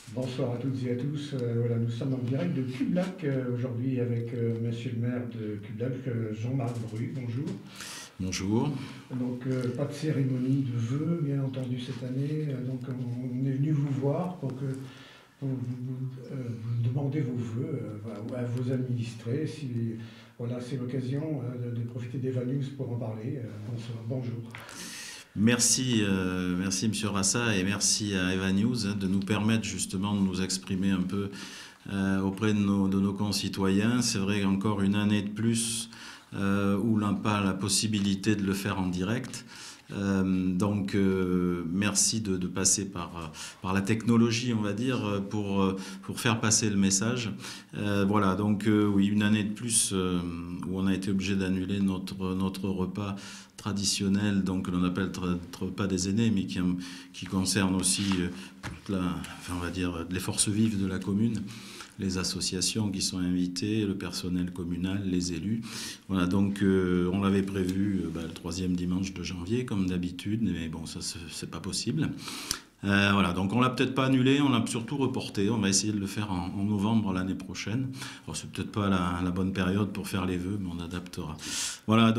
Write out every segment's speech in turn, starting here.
Bonsoir à toutes et à tous. Voilà, nous sommes en direct de Cublac aujourd'hui avec Monsieur le maire de Cublac, Jean-Marc Bru. Bonjour. Bonjour. Donc pas de cérémonie de vœux, bien entendu cette année. Donc on est venu vous voir pour que vous demandez vos vœux voilà, à vos administrés. Si, voilà, c'est l'occasion de profiter d'Eva News pour en parler. Bonsoir, bonjour. Merci Monsieur Rassa et merci à Eva News de nous permettre justement de nous exprimer un peu auprès de nos concitoyens. C'est vrai qu'encore une année de plus où l'on n'a pas la possibilité de le faire en direct. Merci de passer par la technologie, on va dire, pour faire passer le message. Voilà, oui, une année de plus où on a été obligé d'annuler notre repas traditionnel, donc que l'on appelle repas des aînés, mais qui concerne aussi on va dire, les forces vives de la commune, les associations qui sont invitées, le personnel communal, les élus. Voilà, on l'avait prévu le troisième dimanche de janvier, comme d'habitude, mais bon, ça, c'est pas possible. Voilà, donc on l'a peut-être pas annulé, on l'a surtout reporté. On va essayer de le faire en novembre l'année prochaine. Alors c'est peut-être pas la bonne période pour faire les vœux, mais on adaptera. Voilà,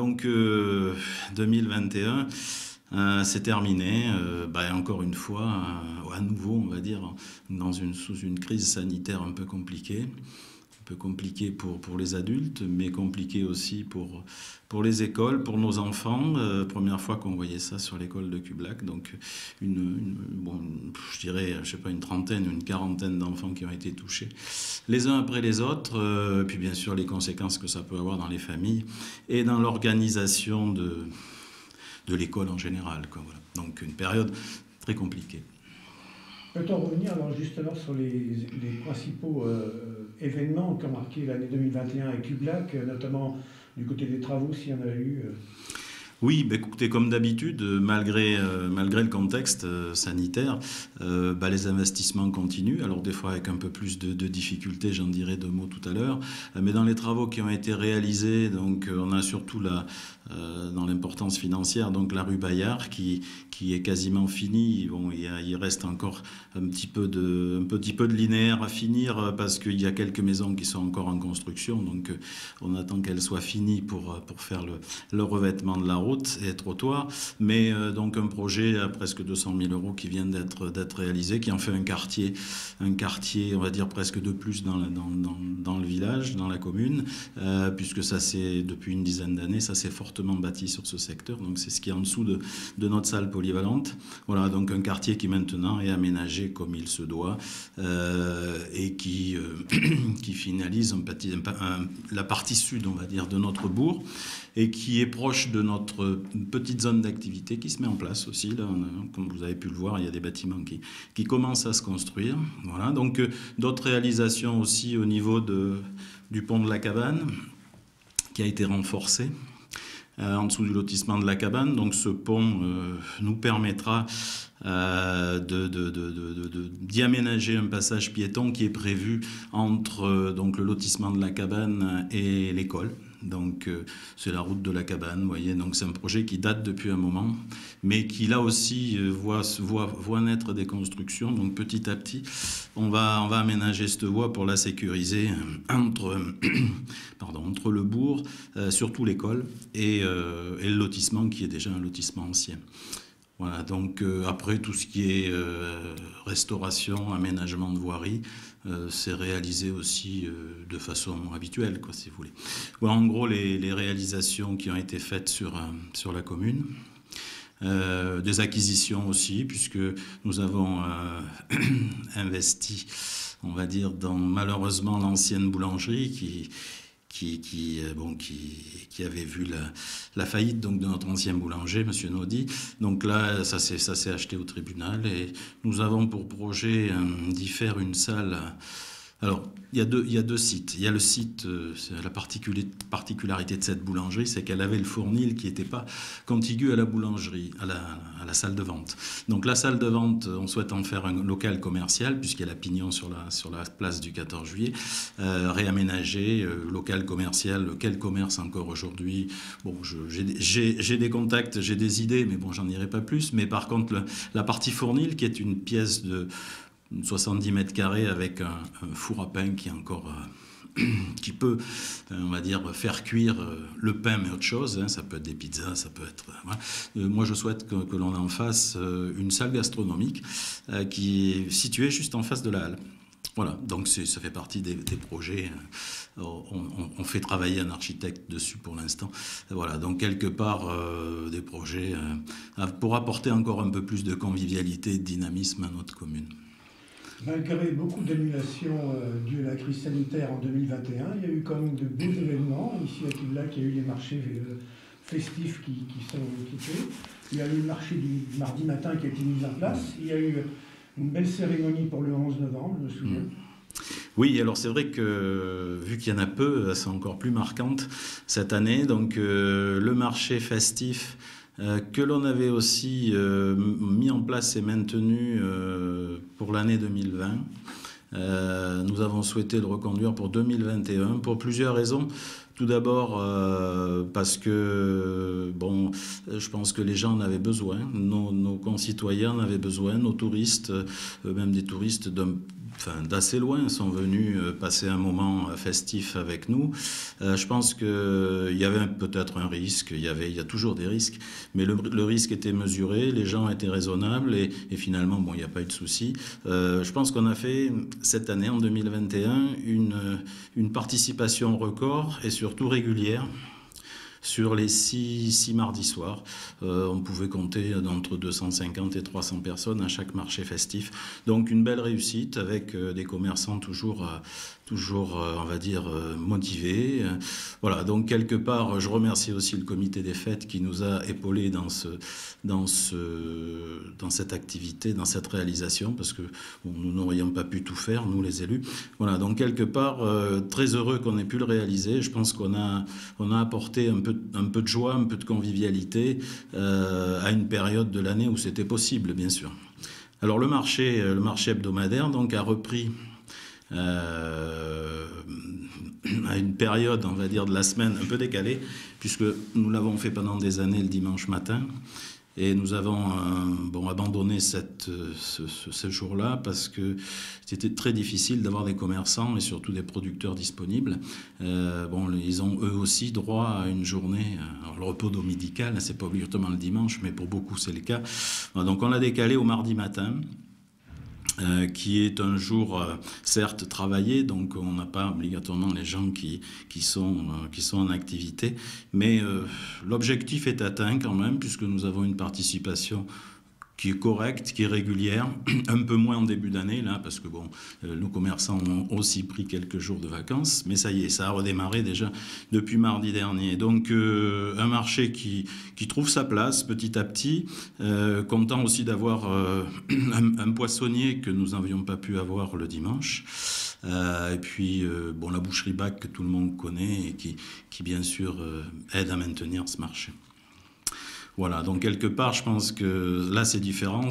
2021. C'est terminé, encore une fois, à nouveau, on va dire, sous une crise sanitaire un peu compliquée pour les adultes, mais compliqué aussi pour les écoles, pour nos enfants. Première fois qu'on voyait ça sur l'école de Cublac, donc je dirais, je sais pas, une trentaine ou une quarantaine d'enfants qui ont été touchés, les uns après les autres, puis bien sûr les conséquences que ça peut avoir dans les familles et dans l'organisation de l'école en général, quoi, voilà. Donc une période très compliquée. Peut-on revenir alors justement sur les principaux événements qui ont marqué l'année 2021 à Cublac, notamment du côté des travaux, s'il y en a eu Oui, écoutez, comme d'habitude, malgré le contexte sanitaire, les investissements continuent. Alors des fois avec un peu plus de difficultés, j'en dirai deux mots tout à l'heure. Mais dans les travaux qui ont été réalisés, donc on a surtout dans l'importance financière, donc la rue Bayard qui est quasiment finie. Bon, il reste encore un petit peu de linéaire à finir parce qu'il y a quelques maisons qui sont encore en construction. Donc on attend qu'elles soient finies pour faire le revêtement de la route et trottoirs, mais donc un projet à presque 200 000 € qui vient d'être réalisé, qui en fait un quartier, on va dire presque de plus dans le village, dans la commune, puisque ça c'est depuis une dizaine d'années, ça s'est fortement bâti sur ce secteur, donc c'est ce qui est en dessous de notre salle polyvalente. Voilà, donc un quartier qui maintenant est aménagé comme il se doit et qui finalise la partie sud, on va dire, de notre bourg, et qui est proche de notre petite zone d'activité qui se met en place aussi. Là, comme vous avez pu le voir, il y a des bâtiments qui commencent à se construire. Voilà, donc d'autres réalisations aussi au niveau du pont de la Cabane, qui a été renforcé en dessous du lotissement de la Cabane. Donc ce pont nous permettra d'y aménager un passage piéton qui est prévu entre donc le lotissement de la Cabane et l'école. Donc c'est la route de la Cabane, vous voyez. Donc c'est un projet qui date depuis un moment, mais qui là aussi voit naître des constructions. Donc petit à petit, on va aménager cette voie pour la sécuriser entre le bourg, surtout l'école, et le lotissement qui est déjà un lotissement ancien. Voilà, donc après tout ce qui est restauration, aménagement de voirie, c'est réalisé aussi de façon habituelle, quoi, si vous voulez. Voilà, en gros, les réalisations qui ont été faites sur la commune. Des acquisitions aussi, puisque nous avons investi, on va dire, dans malheureusement l'ancienne boulangerie qui avait vu la faillite donc, de notre ancien boulanger, M. Naudy. Donc là, ça s'est acheté au tribunal et nous avons pour projet d'y faire une salle. Alors, il y a deux sites. Il y a le site, la particularité de cette boulangerie, c'est qu'elle avait le fournil qui n'était pas contigu à la boulangerie, à la salle de vente. Donc la salle de vente, on souhaite en faire un local commercial, puisqu'il y a la Pignon sur la place du 14 juillet, réaménagé, local commercial, quel commerce encore aujourd'hui. Bon, j'ai des contacts, j'ai des idées, mais bon, j'en dirai pas plus. Mais par contre, la partie fournil, qui est une pièce 70 mètres carrés avec un four à pain qui est encore... qui peut, on va dire, faire cuire le pain, mais autre chose. Hein, ça peut être des pizzas, ça peut être... Voilà. Moi, je souhaite que l'on en fasse une salle gastronomique qui est située juste en face de la halle. Voilà, donc ça fait partie des projets. On fait travailler un architecte dessus pour l'instant. Voilà, donc quelque part, des projets pour apporter encore un peu plus de convivialité et de dynamisme à notre commune. Malgré beaucoup d'annulations dues à la crise sanitaire en 2021, il y a eu quand même de beaux événements. Ici à Cublac, il y a eu les marchés festifs qui sont équipés. Il y a eu le marché du mardi matin qui a été mis en place. Il y a eu une belle cérémonie pour le 11 novembre, je me souviens. Oui, alors c'est vrai que vu qu'il y en a peu, c'est encore plus marquante cette année. Donc le marché festif que l'on avait aussi mis en place et maintenu pour l'année 2020. Nous avons souhaité le reconduire pour 2021 pour plusieurs raisons. Tout d'abord parce que bon, je pense que les gens en avaient besoin, nos concitoyens en avaient besoin, nos touristes, même des touristes d'assez loin sont venus passer un moment festif avec nous. Je pense qu'il y avait peut-être un risque, il y a toujours des risques, mais le risque était mesuré, les gens étaient raisonnables et finalement, bon, il n'y a pas eu de souci. Je pense qu'on a fait cette année, en 2021, une participation record et surtout régulière. Sur les 6 mardis soirs, on pouvait compter d'entre 250 et 300 personnes à chaque marché festif. Donc une belle réussite avec des commerçants toujours on va dire, motivés. Voilà, donc quelque part, je remercie aussi le comité des fêtes qui nous a épaulés dans cette activité, dans cette réalisation, parce que bon, nous n'aurions pas pu tout faire, nous les élus. Voilà, donc quelque part, très heureux qu'on ait pu le réaliser. Je pense qu'on a apporté un peu de joie, un peu de convivialité à une période de l'année où c'était possible, bien sûr. Alors le marché hebdomadaire donc, a repris à une période, on va dire, de la semaine un peu décalée, puisque nous l'avons fait pendant des années le dimanche matin. Et nous avons abandonné ce jour-là parce que c'était très difficile d'avoir des commerçants et surtout des producteurs disponibles. Ils ont eux aussi droit à une journée, alors le repos dominical, c'est pas obligatoirement le dimanche, mais pour beaucoup c'est le cas. Donc on l'a décalé au mardi matin. Qui est un jour certes travaillé, donc on n'a pas obligatoirement les gens qui sont en activité, mais l'objectif est atteint quand même, puisque nous avons une participation qui est correcte, qui est régulière, un peu moins en début d'année, là, parce que bon, nos commerçants ont aussi pris quelques jours de vacances, mais ça y est, ça a redémarré déjà depuis mardi dernier. Donc un marché qui trouve sa place petit à petit, content aussi d'avoir un poissonnier que nous n'avions pas pu avoir le dimanche, et puis la boucherie Bac que tout le monde connaît et qui bien sûr aide à maintenir ce marché. Voilà, donc quelque part, je pense que là, c'est différent.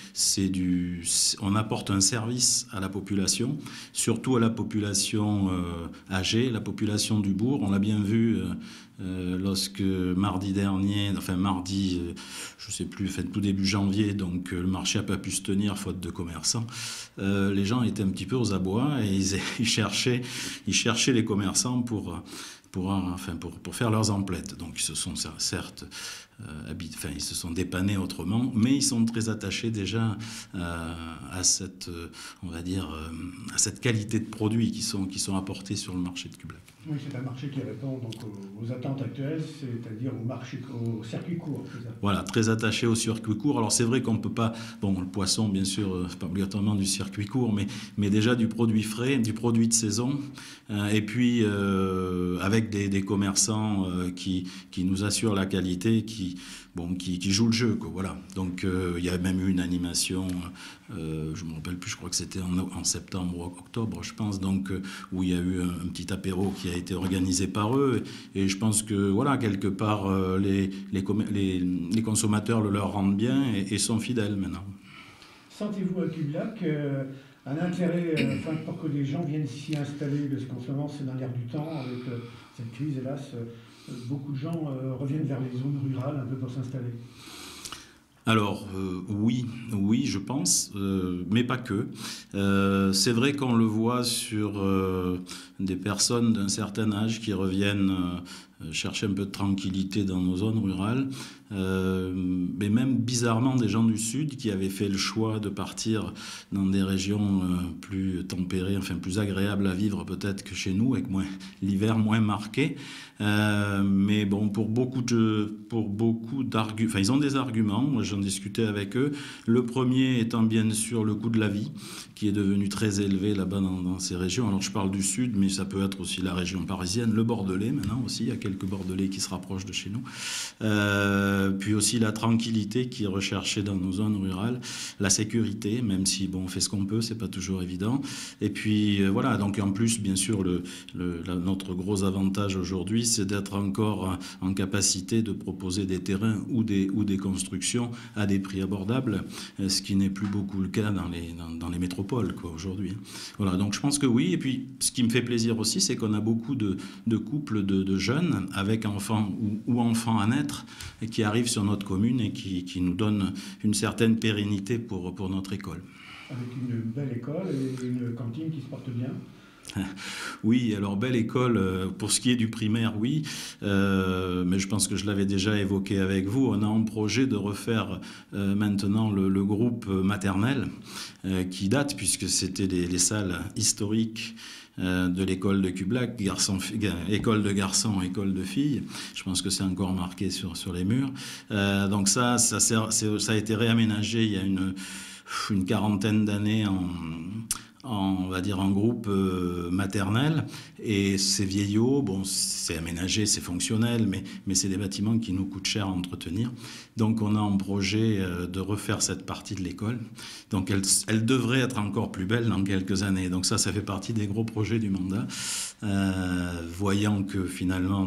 On apporte un service à la population, surtout à la population âgée, la population du bourg. On l'a bien vu lorsque mardi dernier, je sais plus, tout début janvier, donc le marché n'a pas pu se tenir faute de commerçants. Les gens étaient un petit peu aux abois et ils cherchaient les commerçants pour faire leurs emplettes. Donc ils se sont certes ils se sont dépannés autrement, mais ils sont très attachés déjà à cette, on va dire, à cette qualité de produits qui sont apportés sur le marché de Cublac. Oui, c'est un marché qui répond donc aux attentes actuelles, c'est-à-dire au circuit court. C'est ça. Voilà, très attaché au circuit court. Alors c'est vrai qu'on ne peut pas, le poisson bien sûr, c'est pas obligatoirement du circuit court, mais déjà du produit frais, du produit de saison, et puis avec des commerçants qui nous assurent la qualité, qui jouent le jeu, quoi, voilà. Donc il y a même eu une animation, je me rappelle plus, je crois que c'était en septembre ou octobre, je pense, donc où il y a eu un petit apéro qui a été organisé par eux, et je pense que voilà, quelque part les consommateurs le leur rendent bien et sont fidèles maintenant. Sentez-vous à Cublac un intérêt pour que les gens viennent s'y installer, parce qu'en ce moment c'est dans l'air du temps, avec cette crise hélas, beaucoup de gens reviennent vers les zones rurales un peu pour s'installer. Alors, oui, je pense, mais pas que. C'est vrai qu'on le voit sur des personnes d'un certain âge qui reviennent chercher un peu de tranquillité dans nos zones rurales, mais même bizarrement des gens du Sud qui avaient fait le choix de partir dans des régions plus tempérées, enfin plus agréables à vivre peut-être que chez nous, avec l'hiver moins marqué. Mais bon, pour beaucoup d'arguments, enfin ils ont des arguments, moi j'en discutais avec eux. Le premier étant bien sûr le coût de la vie, qui est devenu très élevé là-bas dans ces régions. Alors je parle du Sud, mais ça peut être aussi la région parisienne, le Bordelais maintenant aussi, il y a quelques Bordelais qui se rapprochent de chez nous. Puis aussi la tranquillité qui est recherchée dans nos zones rurales, la sécurité, même si bon, on fait ce qu'on peut, c'est pas toujours évident. Et puis voilà, donc en plus, bien sûr, notre gros avantage aujourd'hui, c'est d'être encore en capacité de proposer des terrains ou des constructions à des prix abordables, ce qui n'est plus beaucoup le cas dans les métropoles aujourd'hui. Voilà, donc je pense que oui. Et puis ce qui me fait plaisir aussi, c'est qu'on a beaucoup de couples de jeunes avec enfants ou enfants à naître qui arrivent sur notre commune et qui nous donnent une certaine pérennité pour notre école. Avec une belle école et une cantine qui se porte bien. Oui, alors belle école, pour ce qui est du primaire, oui, mais je pense que je l'avais déjà évoqué avec vous, on a en projet de refaire maintenant le groupe maternel qui date, puisque c'était les salles historiques de l'école de Cublac, école de garçons, école de filles. Je pense que c'est encore marqué sur les murs. Donc ça a été réaménagé il y a une quarantaine d'années on va dire en groupe maternel, et c'est vieillot, bon c'est aménagé, c'est fonctionnel, mais c'est des bâtiments qui nous coûtent cher à entretenir. Donc on a en projet de refaire cette partie de l'école. Donc elle devrait être encore plus belle dans quelques années. Donc ça fait partie des gros projets du mandat. Voyant que finalement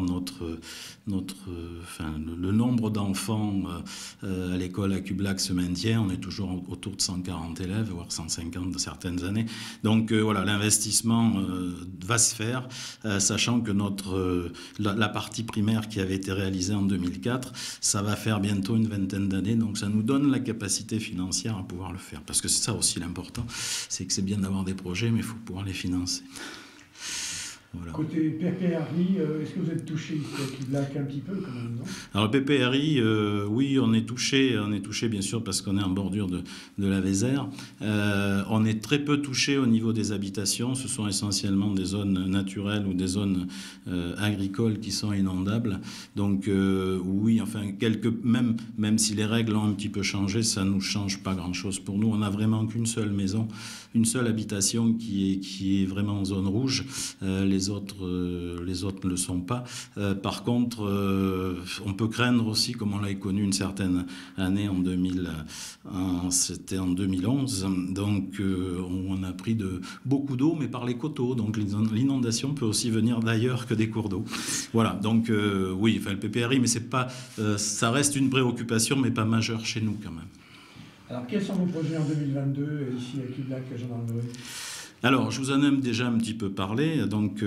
le nombre d'enfants à l'école à Cublac se maintient, on est toujours autour de 140 élèves, voire 150 de certaines années. Donc voilà, l'investissement va se faire, sachant que la partie primaire qui avait été réalisée en 2004, ça va faire bientôt une vingtaine d'années, donc ça nous donne la capacité financière à pouvoir le faire. Parce que c'est ça aussi l'important, c'est que c'est bien d'avoir des projets, mais il faut pouvoir les financer. Voilà. Côté PPRI, est-ce que vous êtes touché ici à Cublac un petit peu quand même, non? Alors le PPRI, oui, on est touché bien sûr parce qu'on est en bordure de la Vézère. On est très peu touché au niveau des habitations. Ce sont essentiellement des zones naturelles ou des zones agricoles qui sont inondables. Donc oui, enfin même si les règles ont un petit peu changé, ça nous change pas grand-chose pour nous. On n'a vraiment qu'une seule maison, une seule habitation qui est vraiment en zone rouge. Les autres ne le sont pas. Par contre, on peut craindre aussi, comme on l'a connu une certaine année c'était en 2011, donc on a pris beaucoup d'eau, mais par les coteaux. Donc l'inondation peut aussi venir d'ailleurs que des cours d'eau. Voilà, donc oui, enfin, le PPRI, mais c'est pas, ça reste une préoccupation, mais pas majeure chez nous quand même. Alors, quels sont vos projets en 2022 ici à Cublac, à gendarmerie? Alors, je vous en ai déjà un petit peu parlé. Donc,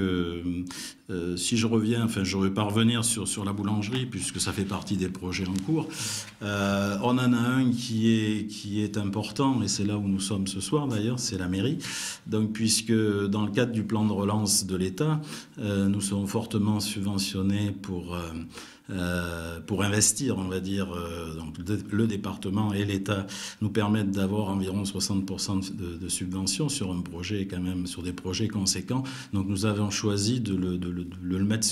si je reviens, enfin, je ne vais pas revenir sur la boulangerie, puisque ça fait partie des projets en cours. On en a un qui est important, et c'est là où nous sommes ce soir d'ailleurs, c'est la mairie. Donc, puisque dans le cadre du plan de relance de l'État, nous sommes fortement subventionnés pour investir, on va dire, donc le département et l'État nous permettent d'avoir environ 60% de subventions sur un projet, quand même, sur des projets conséquents. Donc nous avons choisi de le mettre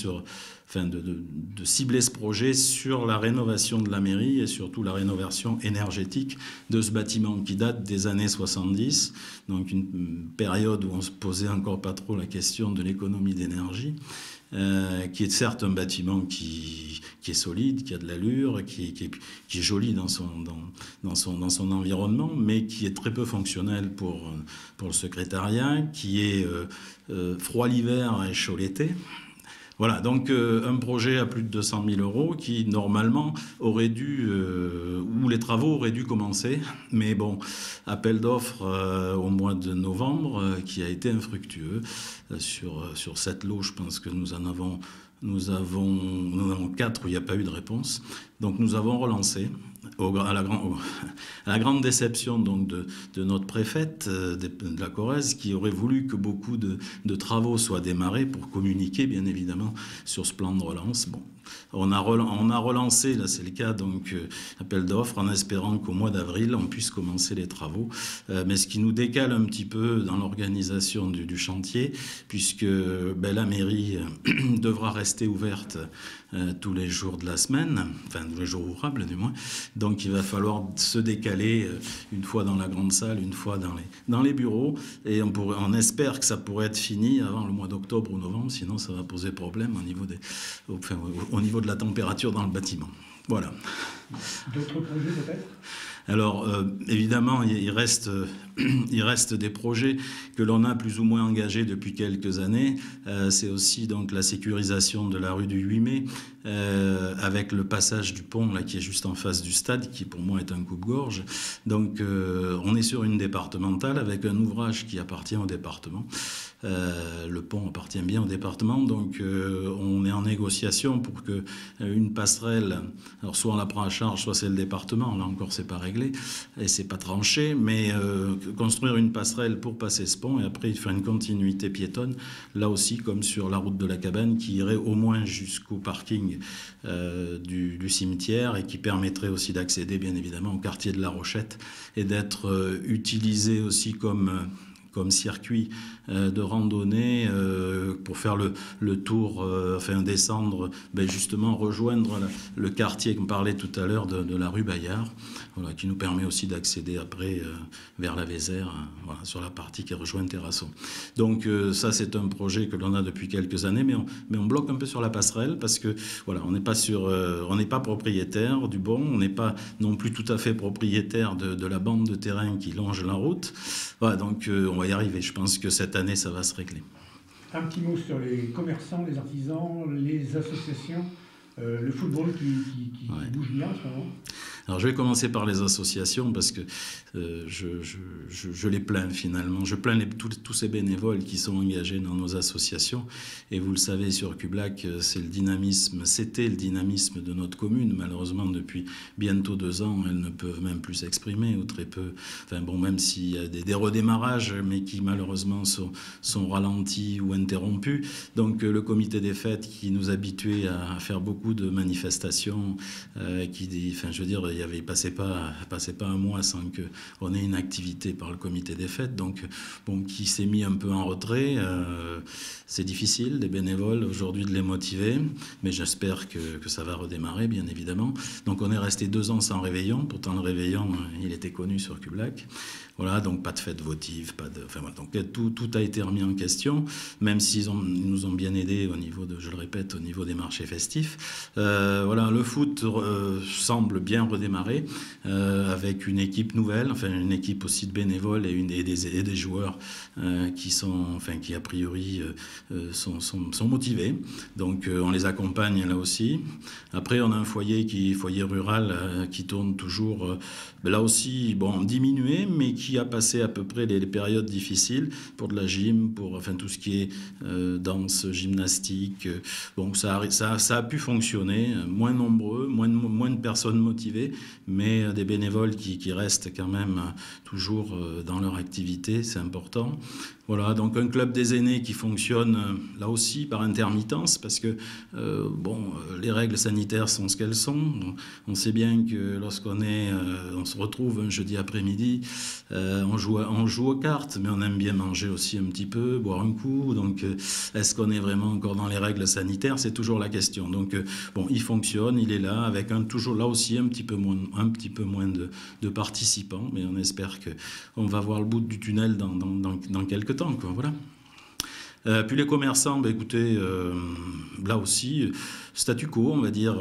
de cibler ce projet sur la rénovation de la mairie et surtout la rénovation énergétique de ce bâtiment qui date des années 70, donc une période où on se posait encore pas trop la question de l'économie d'énergie. Qui est certes un bâtiment qui est solide, qui a de l'allure, qui est joli dans son environnement, mais qui est très peu fonctionnel pour le secrétariat, qui est froid l'hiver et chaud l'été. Voilà, donc un projet à plus de 200 000 euros qui, normalement, aurait dû, où les travaux auraient dû commencer. Mais bon, appel d'offres au mois de novembre qui a été infructueux. Sur cette lot, je pense que nous en avons 4 où il n'y a pas eu de réponse. Donc nous avons relancé. à la grande déception donc de notre préfète de la Corrèze, qui aurait voulu que beaucoup de travaux soient démarrés pour communiquer, bien évidemment, sur ce plan de relance. Bon. On a relancé, là c'est le cas, donc appel d'offres en espérant qu'au mois d'avril on puisse commencer les travaux, mais ce qui nous décale un petit peu dans l'organisation du chantier, puisque la mairie devra rester ouverte tous les jours de la semaine, enfin tous les jours ouvrables du moins, donc il va falloir se décaler une fois dans la grande salle, une fois dans les bureaux, et on espère que ça pourrait être fini avant le mois d'octobre ou novembre, sinon ça va poser problème au niveau de la température dans le bâtiment. Voilà. D'autres projets peut-être ? Alors, évidemment, il reste des projets que l'on a plus ou moins engagés depuis quelques années. C'est aussi donc la sécurisation de la rue du 8 mai, avec le passage du pont là, qui est juste en face du stade, qui pour moi est un coupe-gorge. Donc, on est sur une départementale avec un ouvrage qui appartient au département. Le pont appartient bien au département, donc on est en négociation pour que une passerelle, alors soit on la prend à charge, soit c'est le département, là encore c'est pas réglé et c'est pas tranché, mais construire une passerelle pour passer ce pont et après faire une continuité piétonne, là aussi comme sur la route de la Cabane, qui irait au moins jusqu'au parking du cimetière et qui permettrait aussi d'accéder bien évidemment au quartier de la Rochette et d'être utilisé aussi comme circuit de randonnée pour faire le tour, descendre, justement rejoindre le quartier qu'on parlait tout à l'heure de la rue Bayard, voilà, qui nous permet aussi d'accéder après vers la Vézère, voilà, sur la partie qui rejoint Terrasson. Donc ça c'est un projet que l'on a depuis quelques années, mais on bloque un peu sur la passerelle parce que voilà, on n'est pas propriétaire du bon, on n'est pas non plus tout à fait propriétaire de la bande de terrain qui longe la route. Voilà, donc on va y arriver. Je pense que cette année, ça va se régler. Un petit mot sur les commerçants, les artisans, les associations, le football qui bouge bien en ce moment. Alors je vais commencer par les associations parce que je les plains finalement. Je plains tous ces bénévoles qui sont engagés dans nos associations. Et vous le savez, sur Cublac, c'était le dynamisme de notre commune. Malheureusement, depuis bientôt 2 ans, elles ne peuvent même plus s'exprimer, ou très peu. Enfin bon, même s'il y a des redémarrages, mais qui malheureusement sont ralentis ou interrompus. Donc le comité des fêtes qui nous habituait à faire beaucoup de manifestations, il passait pas un mois sans qu'on ait une activité par le comité des fêtes, donc qui s'est mis un peu en retrait. C'est difficile, les bénévoles, aujourd'hui, de les motiver, mais j'espère que ça va redémarrer, bien évidemment. Donc on est resté 2 ans sans réveillon, pourtant le réveillon, il était connu sur Cublac. Voilà, donc pas de fête votive, donc tout a été remis en question, même s'ils nous ont bien aidés au niveau au niveau des marchés festifs. Voilà, le foot semble bien redémarrer avec une équipe nouvelle, une équipe aussi de bénévoles et des joueurs qui a priori sont motivés. Donc on les accompagne là aussi. Après on a un foyer rural qui tourne toujours, là aussi diminué, mais qui a passé à peu près les périodes difficiles pour de la gym, pour tout ce qui est danse, gymnastique. Ça a pu fonctionner, moins nombreux, moins de personnes motivées, mais des bénévoles qui restent quand même toujours dans leur activité, c'est important. Voilà, donc un club des aînés qui fonctionne là aussi par intermittence parce que les règles sanitaires sont ce qu'elles sont. On sait bien que lorsqu'on se retrouve un jeudi après-midi, on joue aux cartes, mais on aime bien manger aussi un petit peu, boire un coup. Donc est-ce qu'on est vraiment encore dans les règles sanitaires? C'est toujours la question. Donc il fonctionne, il est là avec toujours là aussi un petit peu moins de participants, mais on espère qu'on va voir le bout du tunnel dans quelques temps, quoi, voilà. Puis les commerçants, écoutez, là aussi, statu quo, on va dire,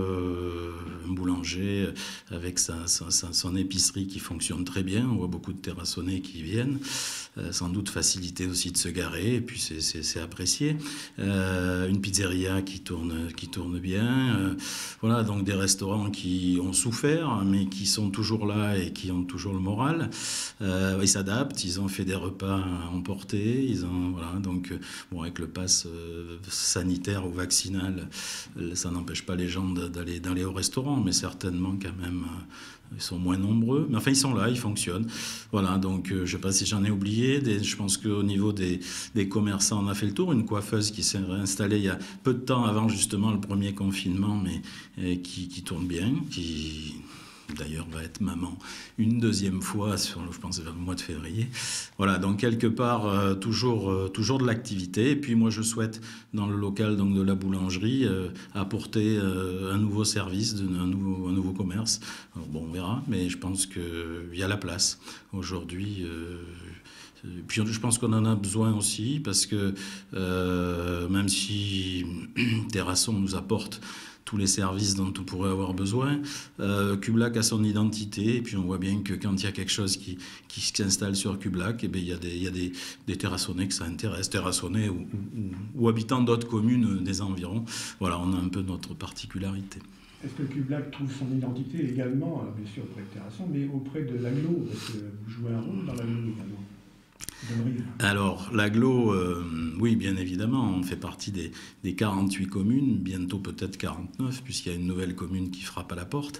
un boulanger avec son épicerie qui fonctionne très bien, on voit beaucoup de terrassonnés qui viennent, sans doute facilité aussi de se garer, et puis c'est apprécié. Une pizzeria qui tourne bien, voilà, donc des restaurants qui ont souffert, mais qui sont toujours là et qui ont toujours le moral. Ils s'adaptent, ils ont fait des repas emportés, voilà, donc bon, avec le pass sanitaire ou vaccinal, ça n'empêche pas les gens d'aller au restaurant, mais certainement quand même... Ils sont moins nombreux, mais enfin ils sont là, ils fonctionnent. Voilà, donc je ne sais pas si j'en ai oublié. Je pense qu'au niveau des commerçants, on a fait le tour. Une coiffeuse qui s'est réinstallée il y a peu de temps avant justement le premier confinement, mais qui tourne bien, qui d'ailleurs va être maman une deuxième fois, je pense vers le mois de février. Voilà, donc quelque part, toujours de l'activité. Et puis moi, je souhaite, dans le local donc, de la boulangerie, apporter un nouveau service, un nouveau commerce. Alors, bon, on verra, mais je pense qu'il y a la place aujourd'hui. Puis je pense qu'on en a besoin aussi, parce que même si Terrasson nous apporte tous les services dont on pourrait avoir besoin. Cublac a son identité, et puis on voit bien que quand il y a quelque chose qui s'installe sur Cublac, eh bien, il y a des terrassonnais que ça intéresse, terrassonnais ou habitants d'autres communes des environs. Voilà, on a un peu notre particularité. Est-ce que Cublac trouve son identité également, alors bien sûr auprès de Terrasson, mais auprès de l'agglo, parce que vous jouez un rôle dans l'agglo également? Alors, l'agglo, oui, bien évidemment, on fait partie des 48 communes, bientôt peut-être 49, puisqu'il y a une nouvelle commune qui frappe à la porte.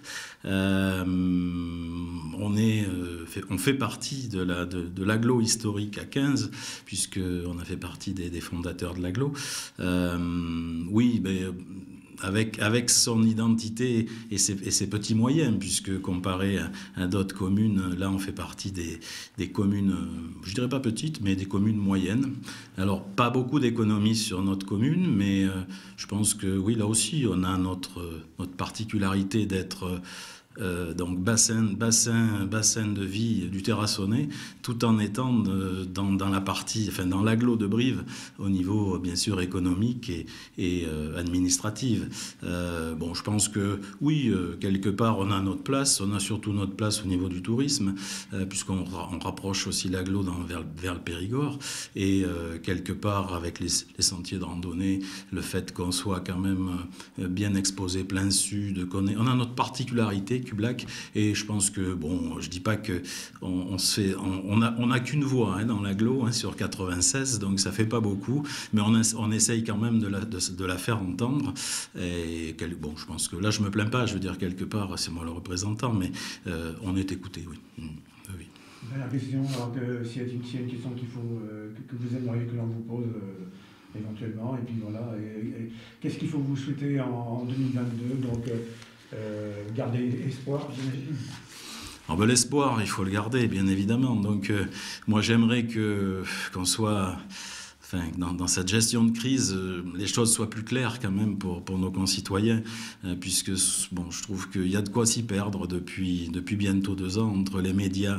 On fait partie de l'agglo historique à 15, puisqu'on a fait partie des fondateurs de l'agglo. Oui, ben... Avec son identité et ses petits moyens, puisque comparé à d'autres communes, là on fait partie des communes, je dirais pas petites, mais des communes moyennes. Alors pas beaucoup d'économies sur notre commune, mais je pense que oui, là aussi on a notre particularité d'être... donc bassin de vie du Terrassonnais, tout en étant dans la partie, enfin dans l'agglo de Brive, au niveau bien sûr économique et administrative. Bon, je pense que oui, quelque part on a notre place, on a surtout notre place au niveau du tourisme, puisqu'on rapproche aussi l'agglo vers le Périgord, et quelque part avec les sentiers de randonnée, le fait qu'on soit quand même bien exposé plein sud, on a notre particularité Cublac, et je pense que, bon, je dis pas que on a qu'une voix dans l'agglo sur 96, donc ça fait pas beaucoup, mais on essaye quand même de la faire entendre, et bon, je pense que là je me plains pas, je veux dire quelque part c'est moi le représentant, mais on est écouté, oui. Oui. La question, alors s'il y a une question que vous aimeriez que l'on vous pose éventuellement, et puis voilà, et qu'est-ce qu'il faut vous souhaiter en 2022, donc garder espoir, j'imagine. Alors ben, l'espoir, il faut le garder, bien évidemment. Donc moi j'aimerais qu'on soit... Enfin, dans cette gestion de crise, les choses soient plus claires quand même pour nos concitoyens, puisque bon, je trouve qu'il y a de quoi s'y perdre depuis bientôt 2 ans entre les médias,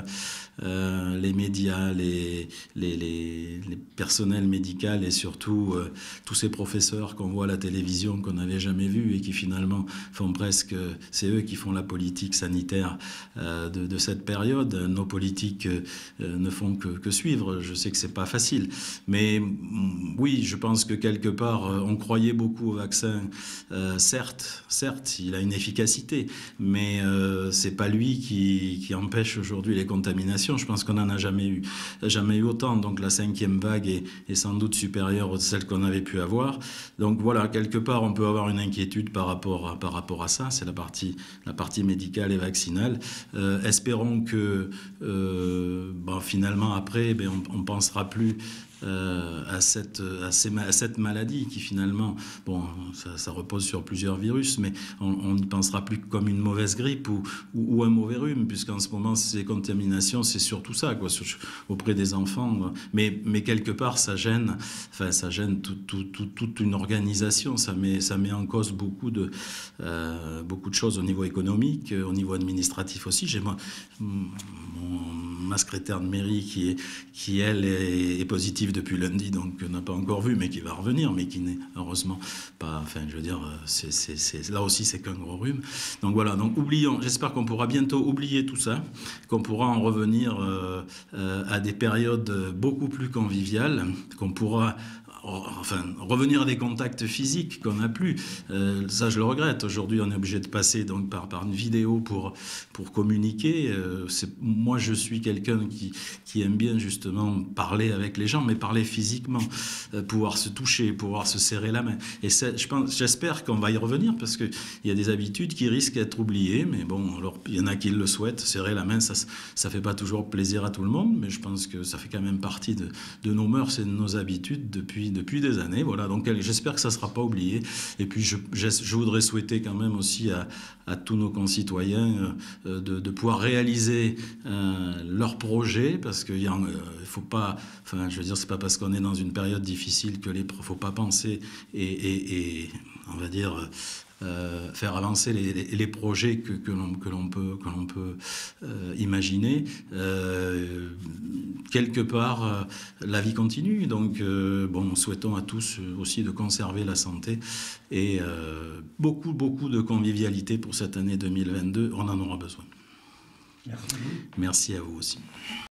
les personnels médicaux et surtout tous ces professeurs qu'on voit à la télévision qu'on n'avait jamais vus et qui finalement font presque, c'est eux qui font la politique sanitaire de cette période. Nos politiques ne font que suivre. Je sais que c'est pas facile, mais oui, je pense que quelque part, on croyait beaucoup au vaccin. Certes, il a une efficacité, mais c'est pas lui qui empêche aujourd'hui les contaminations. Je pense qu'on n'en a jamais eu autant. Donc la 5e vague est sans doute supérieure à celle qu'on avait pu avoir. Donc voilà, quelque part, on peut avoir une inquiétude par rapport à ça. C'est la partie médicale et vaccinale. Espérons que finalement après, on pensera plus à cette maladie qui finalement, bon, ça repose sur plusieurs virus, mais on n'y pensera plus comme une mauvaise grippe ou un mauvais rhume, puisqu'en ce moment, ces contaminations, c'est surtout ça, quoi, auprès des enfants. Mais quelque part, ça gêne toute une organisation, ça met en cause beaucoup de choses au niveau économique, au niveau administratif aussi. J'ai ma secrétaire de mairie qui elle est positive depuis lundi, donc n'a pas encore vu, mais qui va revenir, mais qui n'est heureusement pas, enfin je veux dire, là aussi c'est qu'un gros rhume. Donc voilà, donc oublions, j'espère qu'on pourra bientôt oublier tout ça, qu'on pourra en revenir à des périodes beaucoup plus conviviales, qu'on pourra revenir à des contacts physiques qu'on n'a plus. Ça, je le regrette. Aujourd'hui, on est obligé de passer donc par une vidéo pour communiquer. Moi, je suis quelqu'un quelqu'un qui aime bien justement parler avec les gens, mais parler physiquement, pouvoir se toucher, pouvoir se serrer la main. Et j'espère qu'on va y revenir, parce qu'il y a des habitudes qui risquent d'être oubliées, mais bon, alors il y en a qui le souhaitent. Serrer la main, ça fait pas toujours plaisir à tout le monde, mais je pense que ça fait quand même partie de nos mœurs et de nos habitudes depuis des années. Voilà, donc j'espère que ça sera pas oublié. Et puis je voudrais souhaiter quand même aussi à tous nos concitoyens de pouvoir réaliser leurs projets, parce qu'il ne faut pas, enfin je veux dire, c'est pas parce qu'on est dans une période difficile que faut pas penser et on va dire faire avancer les projets que l'on peut imaginer. Quelque part, la vie continue, donc bon, souhaitons à tous aussi de conserver la santé et beaucoup de convivialité pour cette année 2022. On en aura besoin. Merci. Merci à vous aussi.